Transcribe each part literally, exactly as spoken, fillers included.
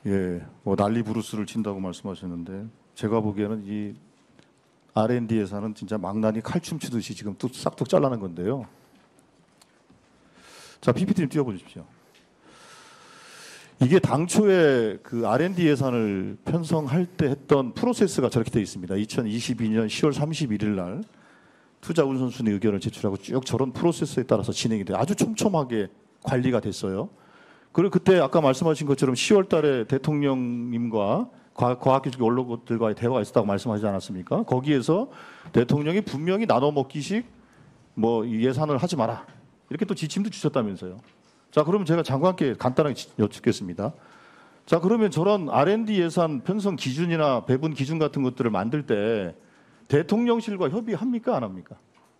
예, 뭐 난리 부르스를 친다고 말씀하셨는데 제가 보기에는 이 알앤디 예산은 진짜 망나니 칼춤 추듯이 지금 또 싹둑 잘라낸 건데요. 자, 피피티 좀 띄워보십시오. 이게 당초에 그 알앤디 예산을 편성할 때 했던 프로세스가 저렇게 되어 있습니다. 이천이십이 년 시월 삼십일일 날 투자 우선순위 의견을 제출하고 쭉 저런 프로세스에 따라서 진행이 돼 아주 촘촘하게 관리가 됐어요. 그리고 그때 아까 말씀하신 것처럼 시월 달에 대통령님과 과학기술 언론들과의 대화가 있었다고 말씀하지 않았습니까? 거기에서 대통령이 분명히 나눠 먹기식 뭐 예산을 하지 마라 이렇게 또 지침도 주셨다면서요. 자, 그러면 제가 장관께 간단하게 여쭙겠습니다. 자, 그러면 저런 알앤디 예산 편성 기준이나 배분 기준 같은 것들을 만들 때 대통령실과 협의합니까? 안 합니까?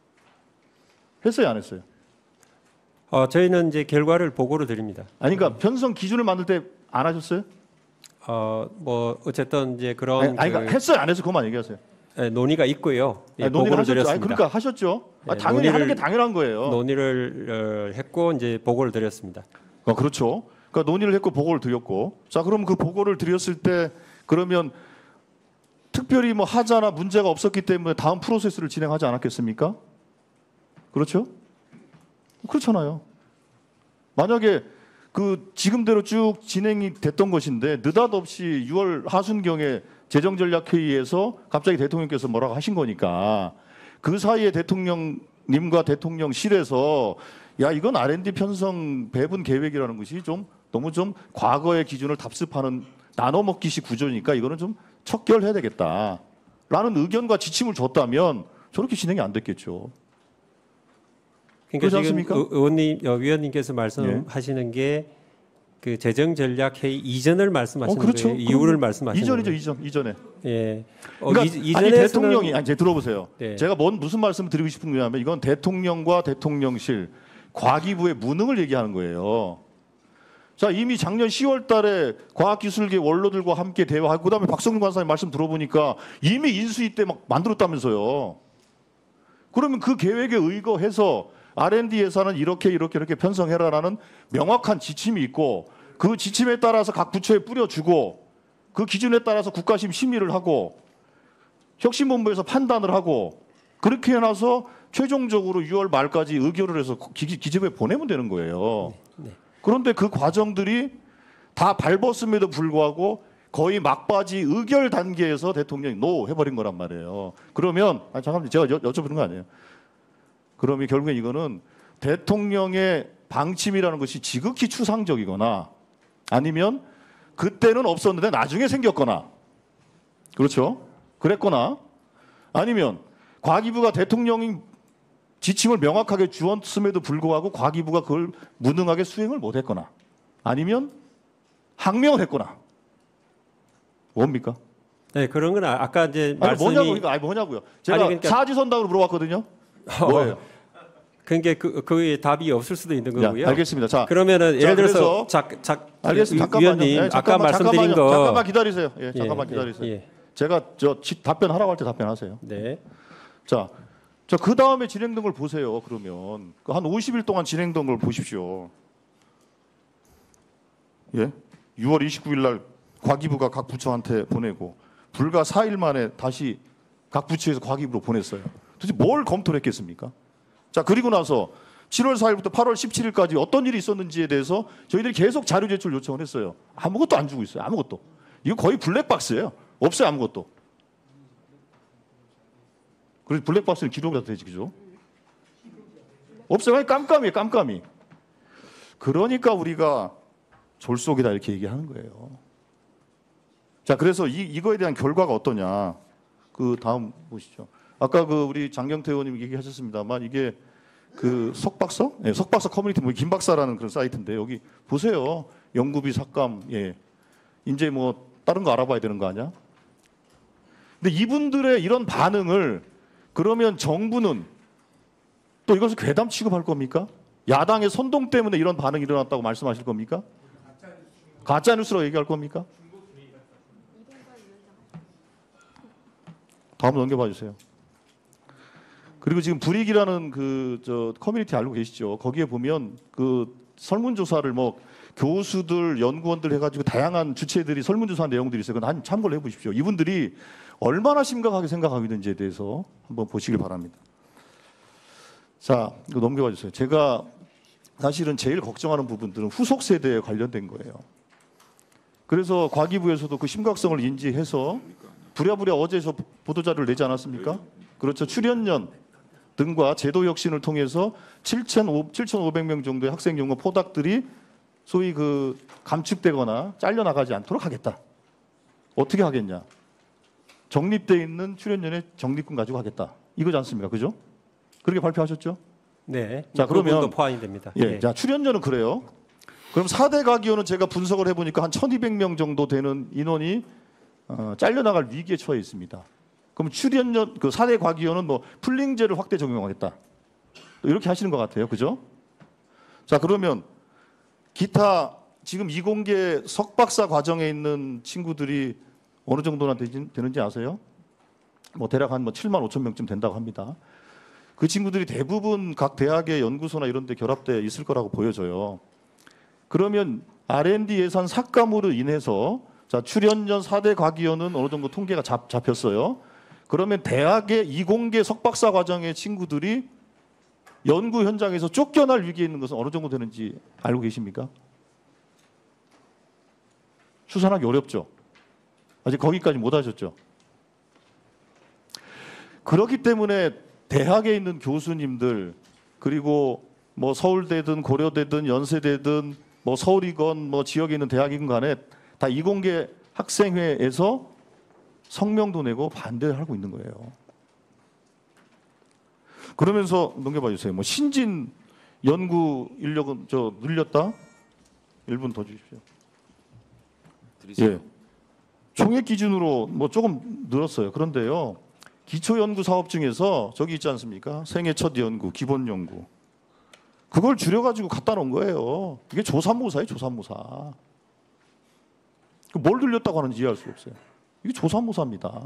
했어요? 안 했어요? 어, 저희는 이제 결과를 보고로 드립니다. 아니, 그러니까 편성 기준을 만들 때 안 하셨어요? 어, 뭐 어쨌든 이제 그런 아니, 아니 그러니까 그, 했어요? 안 했어요? 그것만 얘기하세요. 예, 논의가 있고요. 예, 아니, 논의를 보고를 하셨죠? 드렸습니다. 아니, 그러니까 하셨죠? 아, 예, 당연히 논의를, 하는 게 당연한 거예요. 논의를 어, 했고 이제 보고를 드렸습니다. 아, 그렇죠. 그러니까 논의를 했고 보고를 드렸고, 자, 그럼 그 보고를 드렸을 때 그러면 특별히 뭐 하자나 문제가 없었기 때문에 다음 프로세스를 진행하지 않았겠습니까? 그렇죠? 그렇잖아요. 만약에 그 지금대로 쭉 진행이 됐던 것인데 느닷없이 유월 하순경에 재정전략회의에서 갑자기 대통령께서 뭐라고 하신 거니까 그 사이에 대통령님과 대통령실에서 야, 이건 알앤디 편성 배분 계획이라는 것이 좀 너무 좀 과거의 기준을 답습하는 나눠먹기식 구조니까 이거는 좀 척결해야 되겠다라는 의견과 지침을 줬다면 저렇게 진행이 안 됐겠죠. 그러니까 지금 않습니까? 의원님, 어, 위원님께서 말씀하시는 게 그 재정전략회의 이전을 말씀하시는 어, 그렇죠. 거예요? 이후를 그럼 말씀하시는 이전이죠, 거예요? 이전, 이전에. 예. 어, 그러니까 이, 아니 이전에서는 대통령이 아니 제 들어보세요. 네. 제가 뭔 무슨 말씀을 드리고 싶은 거냐면 이건 대통령과 대통령실 과기부의 무능을 얘기하는 거예요. 자, 이미 작년 시월 달에 과학기술계 원로들과 함께 대화하고 그다음에 박성준 관사님 말씀 들어보니까 이미 인수위 때 막 만들었다면서요. 그러면 그 계획에 의거해서 알앤디 예산은 이렇게 이렇게 이렇게 편성해라라는 명확한 지침이 있고 그 지침에 따라서 각 부처에 뿌려주고 그 기준에 따라서 국가심 심의를 하고 혁신본부에서 판단을 하고 그렇게 해놔서 최종적으로 유월 말까지 의결을 해서 기재부에 보내면 되는 거예요. 네, 네. 그런데 그 과정들이 다 밟았음에도 불구하고 거의 막바지 의결 단계에서 대통령이 노 해버린 거란 말이에요. 그러면 아니, 잠깐만 제가 여, 여쭤보는 거 아니에요. 그러면 결국엔 이거는 대통령의 방침이라는 것이 지극히 추상적이거나 아니면 그때는 없었는데 나중에 생겼거나 그렇죠? 그랬거나 아니면 과기부가 대통령이 지침을 명확하게 주었음에도 불구하고 과기부가 그걸 무능하게 수행을 못했거나 아니면 항명을 했거나 뭡니까? 네, 그런 건 아- 아까 이제 아니 말씀이 뭐냐고 이거 아니 뭐냐고요? 제가 아니, 그러니까- 사지선다으로 물어봤거든요. 뭐예요? 그게 그 그의 답이 없을 수도 있는 야, 거고요. 알겠습니다. 자, 그러면은 자, 예를 들어서 그래서- 작, 작, 알겠습니다. 잠깐만요. 위원님 네, 아까 잠깐만, 말씀드린 잠깐만요. 거 잠깐만 기다리세요. 예, 잠깐만 예, 기다리세요. 예, 예. 제가 저 답변하라고 할 때 답변하세요. 네. 자, 자, 그 다음에 진행된 걸 보세요. 그러면 그 한 오십 일 동안 진행된 걸 보십시오. 예, 유월 이십구일 날 과기부가 각 부처한테 보내고 불과 사 일 만에 다시 각 부처에서 과기부로 보냈어요. 도대체 뭘 검토를 했겠습니까? 자, 그리고 나서 칠월 사일부터 팔월 십칠일까지 어떤 일이 있었는지에 대해서 저희들이 계속 자료 제출 요청을 했어요. 아무것도 안 주고 있어요. 아무것도. 이거 거의 블랙박스예요. 없어요, 아무것도. 그래서 블랙박스는 기록이라도 되지, 그죠? 없어요. 깜깜이에요, 깜깜이. 그러니까 우리가 졸속이다 이렇게 얘기하는 거예요. 자, 그래서 이, 이거에 대한 결과가 어떠냐. 그 다음 보시죠. 아까 그 우리 장경태 의원님 얘기하셨습니다만 이게 그 석박사? 네, 석박사 커뮤니티 뭐 김박사라는 그런 사이트인데 여기 보세요. 연구비 삭감. 예. 이제 뭐 다른 거 알아봐야 되는 거 아니야? 근데 이분들의 이런 반응을 그러면 정부는 또 이것을 괴담 취급할 겁니까? 야당의 선동 때문에 이런 반응이 일어났다고 말씀하실 겁니까? 가짜 뉴스로 얘기할 겁니까? 다음 넘겨봐 주세요. 그리고 지금 불이익이라는 그 저 커뮤니티 알고 계시죠? 거기에 보면 그 설문조사를 뭐 교수들, 연구원들 해가지고 다양한 주체들이 설문조사한 내용들이 있어요. 그건 한 참고를 해보십시오. 이분들이 얼마나 심각하게 생각하고 있는지에 대해서 한번 보시길 바랍니다. 자, 이거 넘겨봐 주세요. 제가 사실은 제일 걱정하는 부분들은 후속 세대에 관련된 거예요. 그래서 과기부에서도 그 심각성을 인지해서 부랴부랴 어제서 보도자료를 내지 않았습니까? 그렇죠. 출연연 등과 제도 혁신을 통해서 칠천오백 명 정도의 학생 연구 포닥들이 소위 그 감축되거나 잘려나가지 않도록 하겠다. 어떻게 하겠냐? 적립돼 있는 출연연의 적립금 가지고 하겠다. 이거지 않습니까? 그죠? 그렇게 발표하셨죠? 네. 자, 그러면 도 포함이 됩니다. 예, 네. 자 출연료는 그래요. 그럼 사 대 가기호는 제가 분석을 해보니까 한 천이백 명 정도 되는 인원이 어, 잘려나갈 위기에 처해 있습니다. 그럼 출연료 그 사 대 과기호는 뭐 풀링제를 확대 적용하겠다. 이렇게 하시는 것 같아요, 그죠? 자 그러면 기타 지금 이공계 석박사 과정에 있는 친구들이 어느 정도나 되지, 되는지 아세요? 뭐 대략 한 뭐 칠만 오천 명쯤 된다고 합니다. 그 친구들이 대부분 각 대학의 연구소나 이런 데 결합돼 있을 거라고 보여져요. 그러면 알 앤 디 예산 삭감으로 인해서 자, 출연연 사 대 과기원은 어느 정도 통계가 잡, 잡혔어요. 그러면 대학의 이공계 석박사 과정의 친구들이 연구 현장에서 쫓겨날 위기에 있는 것은 어느 정도 되는지 알고 계십니까? 추산하기 어렵죠. 아직 거기까지 못 하셨죠. 그렇기 때문에 대학에 있는 교수님들 그리고 뭐 서울대든 고려대든 연세대든 뭐 서울이건 뭐 지역에 있는 대학이건 간에 다 이공계 학생회에서 성명도 내고 반대를 하고 있는 거예요. 그러면서 넘겨봐 주세요. 뭐 신진 연구 인력은 저 늘렸다? 일 분 더 주십시오. 예. 총액 기준으로 뭐 조금 늘었어요. 그런데요. 기초 연구 사업 중에서 저기 있지 않습니까? 생애 첫 연구, 기본 연구. 그걸 줄여 가지고 갖다 놓은 거예요. 이게 조삼모사예요, 조삼모사. 뭘 늘렸다고 하는지 이해할 수가 없어요. 이게 조삼모사입니다.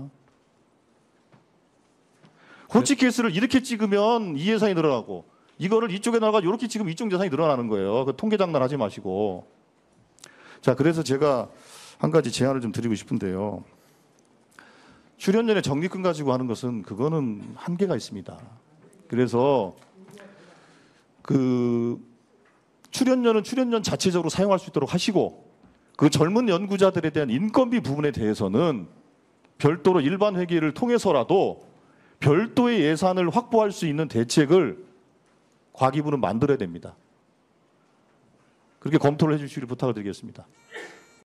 호치케이스를 이렇게 찍으면 이 예산이 늘어나고 이거를 이쪽에 나가 이렇게 찍으면 이쪽 예산이 늘어나는 거예요. 그 통계 장난하지 마시고. 자, 그래서 제가 한 가지 제안을 좀 드리고 싶은데요. 출연연의 적립금 가지고 하는 것은 그거는 한계가 있습니다. 그래서 그 출연연은 출연연 자체적으로 사용할 수 있도록 하시고 그 젊은 연구자들에 대한 인건비 부분에 대해서는 별도로 일반 회계를 통해서라도 별도의 예산을 확보할 수 있는 대책을 과기부는 만들어야 됩니다. 그렇게 검토를 해주시길 부탁을 드리겠습니다.